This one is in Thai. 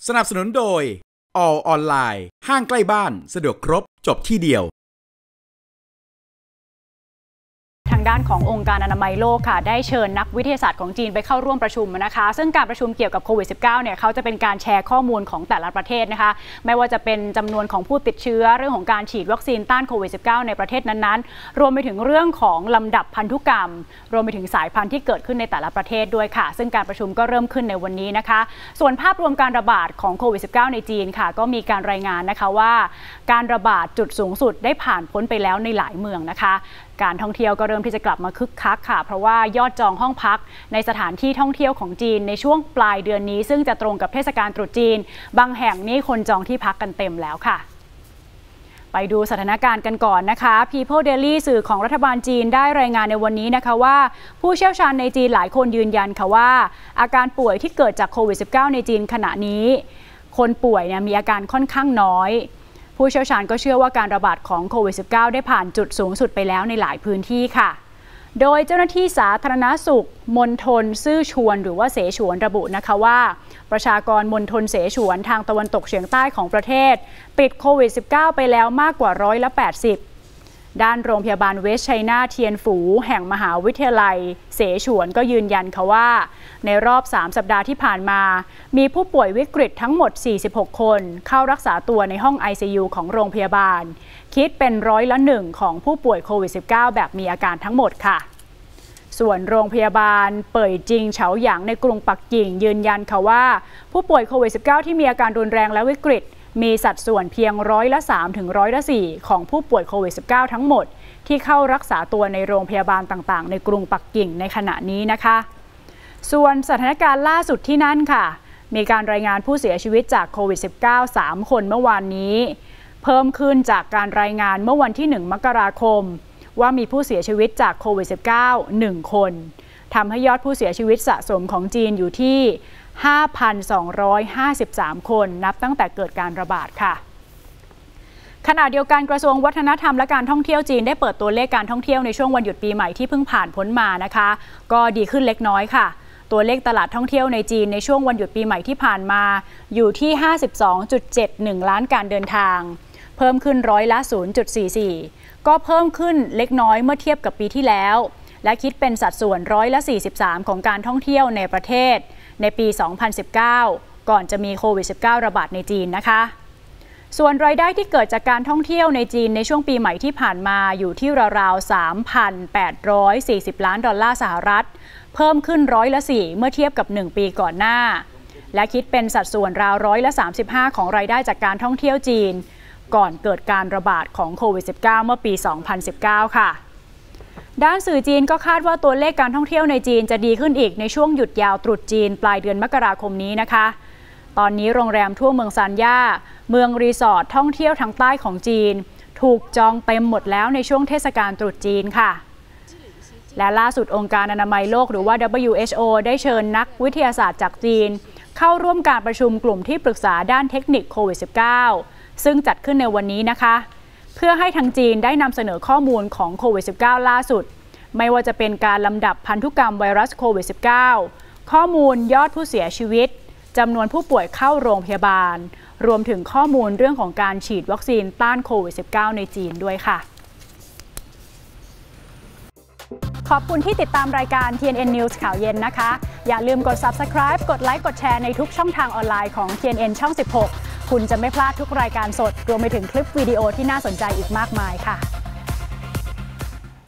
สนับสนุนโดย All ออนไลน์ห้างใกล้บ้านสะดวกครบจบที่เดียวทางด้านขององค์การอนามัยโลกค่ะได้เชิญนักวิทยาศาสตร์ของจีนไปเข้าร่วมประชุมนะคะซึ่งการประชุมเกี่ยวกับโควิด -19 เนี่ยเขาจะเป็นการแชร์ข้อมูลของแต่ละประเทศนะคะไม่ว่าจะเป็นจำนวนของผู้ติดเชื้อเรื่องของการฉีดวัคซีนต้านโควิด -19 ในประเทศนั้นๆรวมไปถึงเรื่องของลำดับพันธุกรรมรวมไปถึงสายพันธุ์ที่เกิดขึ้นในแต่ละประเทศด้วยค่ะซึ่งการประชุมก็เริ่มขึ้นในวันนี้นะคะส่วนภาพรวมการระบาดของโควิด -19 ในจีนค่ะก็มีการรายงานนะคะว่าการระบาดจุดสูงสุดได้ผ่านพ้นไปแล้วในหลายเมืองนะคะการท่องเที่ยวก็เริ่มที่จะกลับมาคึกคักค่ะเพราะว่ายอดจองห้องพักในสถานที่ท่องเที่ยวของจีนในช่วงปลายเดือนนี้ซึ่งจะตรงกับเทศกาลตรุษจีนบางแห่งนี่คนจองที่พักกันเต็มแล้วค่ะไปดูสถานการณ์กันก่อนนะคะ People Daily สื่อของรัฐบาลจีนได้รายงานในวันนี้นะคะว่าผู้เชี่ยวชาญในจีนหลายคนยืนยันค่ะว่าอาการป่วยที่เกิดจากโควิด -19 ในจีนขณะนี้คนป่วยมีอาการค่อนข้างน้อยผู้เชี่ยวชาญก็เชื่อว่าการระบาดของโควิด -19 ได้ผ่านจุดสูงสุดไปแล้วในหลายพื้นที่ค่ะโดยเจ้าหน้าที่สาธารณสุขมณฑลซื่อชวนหรือว่าเสฉวนระบุนะคะว่าประชากรมณฑลเสฉวนทางตะวันตกเฉียงใต้ของประเทศปิดโควิด -19 ไปแล้วมากกว่า80%ด้านโรงพยาบาลเวสต์ไชน่าเทียนฝูแห่งมหาวิทยาลัยเสฉวนก็ยืนยันค่ะว่าในรอบ3สัปดาห์ที่ผ่านมามีผู้ป่วยวิกฤตทั้งหมด46คนเข้ารักษาตัวในห้อง ICU ของโรงพยาบาลคิดเป็น1%ของผู้ป่วยโควิด -19 แบบมีอาการทั้งหมดค่ะส่วนโรงพยาบาลเป่ยจิงเฉาหยางในกรุงปักกิ่งยืนยันค่ะว่าผู้ป่วยโควิด -19 ที่มีอาการรุนแรงและวิกฤตมีสัดส่วนเพียง3%ถึง4%ของผู้ป่วยโควิด -19 ทั้งหมดที่เข้ารักษาตัวในโรงพยาบาลต่างๆในกรุงปักกิ่งในขณะนี้นะคะส่วนสถานการณ์ล่าสุดที่นั่นค่ะมีการรายงานผู้เสียชีวิตจากโควิด -19 3 คนเมื่อวานนี้เพิ่มขึ้นจากการรายงานเมื่อวันที่1 มกราคมว่ามีผู้เสียชีวิตจากโควิด -19 1 คนทำให้ยอดผู้เสียชีวิตสะสมของจีนอยู่ที่ 5,253 คนนับตั้งแต่เกิดการระบาดค่ะขณะเดียวกันกระทรวงวัฒนธรรมและการท่องเที่ยวจีนได้เปิดตัวเลขการท่องเที่ยวในช่วงวันหยุดปีใหม่ที่เพิ่งผ่านพ้นมานะคะก็ดีขึ้นเล็กน้อยค่ะตัวเลขตลาดท่องเที่ยวในจีนในช่วงวันหยุดปีใหม่ที่ผ่านมาอยู่ที่ 52.71 ล้านการเดินทางเพิ่มขึ้น0.44%ก็เพิ่มขึ้นเล็กน้อยเมื่อเทียบกับปีที่แล้วและคิดเป็นสัดส่วน43%ของการท่องเที่ยวในประเทศในปี 2019 ก่อนจะมีโควิด -19 ระบาดในจีนนะคะส่วนรายได้ที่เกิดจากการท่องเที่ยวในจีนในช่วงปีใหม่ที่ผ่านมาอยู่ที่ราวๆ 3,840 ล้านดอลลาร์สหรัฐเพิ่มขึ้น4%เมื่อเทียบกับ1ปีก่อนหน้าและคิดเป็นสัดส่วนราว35%ของรายได้จากการท่องเที่ยวจีนก่อนเกิดการระบาดของโควิด -19 เมื่อปี 2019 ค่ะด้านสื่อจีนก็คาดว่าตัวเลขการท่องเที่ยวในจีนจะดีขึ้นอีกในช่วงหยุดยาวตรุษจีนปลายเดือนมกราคมนี้นะคะตอนนี้โรงแรมทั่วเมืองซานย่าเมืองรีสอร์ทท่องเที่ยวทางใต้ของจีนถูกจองเต็มหมดแล้วในช่วงเทศกาลตรุษจีนค่ะและล่าสุดองค์การอนามัยโลกหรือว่า WHO ได้เชิญนักวิทยาศาสตร์จากจีนเข้าร่วมการประชุมกลุ่มที่ปรึกษาด้านเทคนิคโควิด -19 ซึ่งจัดขึ้นในวันนี้นะคะเพื่อให้ทางจีนได้นำเสนอข้อมูลของโควิด -19 ล่าสุดไม่ว่าจะเป็นการลำดับพันธุกรรมไวรัสโควิด -19 ข้อมูลยอดผู้เสียชีวิตจำนวนผู้ป่วยเข้าโรงพยาบาลรวมถึงข้อมูลเรื่องของการฉีดวัคซีนต้านโควิด -19 ในจีนด้วยค่ะขอบคุณที่ติดตามรายการ TNN News ข่าวเย็นนะคะอย่าลืมกด Subscribe กดไลค์กดแชร์ในทุกช่องทางออนไลน์ของ TNN ช่อง 16 คุณจะไม่พลาดทุกรายการสดรวมไปถึงคลิปวิดีโอที่น่าสนใจอีกมากมายค่ะ